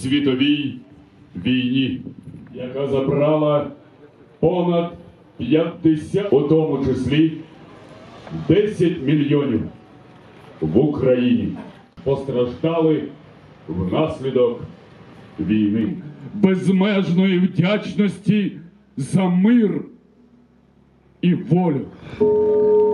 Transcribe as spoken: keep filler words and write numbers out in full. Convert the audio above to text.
світовій війні, яка забрала понад п'ятдесят, у тому числі десять мільйонів в Україні постраждали внаслідок війни. Безмежної вдячності за мир і волю.